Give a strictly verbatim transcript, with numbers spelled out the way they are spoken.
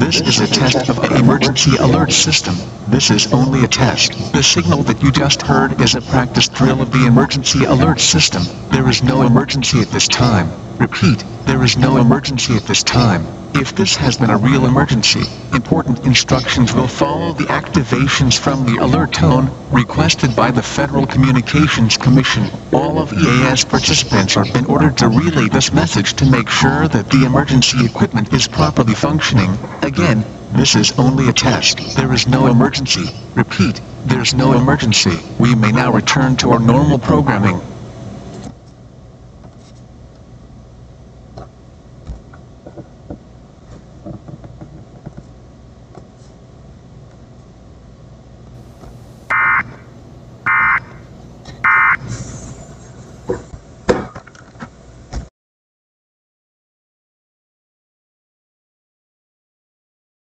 This is a test of the emergency alert system. This is only a test. The signal that you just heard is a practice drill of the emergency alert system. There is no emergency at this time. Repeat, there is no emergency at this time. If this has been a real emergency, important instructions will follow the activations from the alert tone requested by the Federal Communications Commission. All of E A S participants are been ordered to relay this message to make sure that the emergency equipment is properly functioning. Again, this is only a test. There is no emergency. Repeat, there's no emergency. We may now return to our normal programming.